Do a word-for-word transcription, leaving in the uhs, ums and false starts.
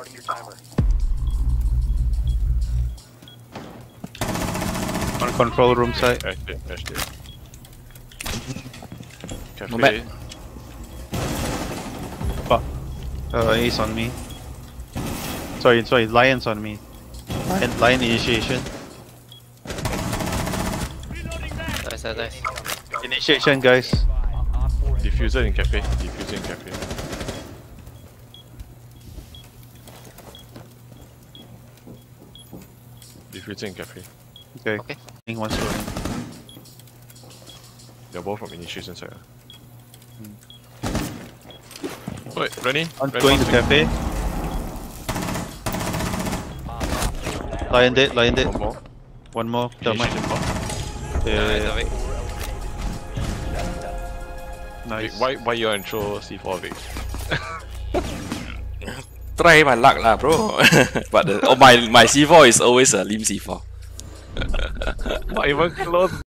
Starting your timer. On control room side. Ash there, Ash there. Cafe. No back. Fuck. Uh, Ace on me. Sorry, sorry, Lion's on me. Lion, Lion initiation. Nice, nice, nice. Initiation, guys. Diffuser in cafe. Diffuser in cafe. Diffuser in cafe. Okay. Okay. I think one's going. They're both from initiation side. Wait, Rennie? I'm Red going to one swing. cafe. Lion dead, Lion dead. One more. One more. Thermite. Initiation bomb. Yeah, yeah, Nice, yeah. Vic. Vic, Nice. why why you intro C four Vic? Try my luck lah, bro. But the, oh, my my C four is always a Lim C four. Not even close.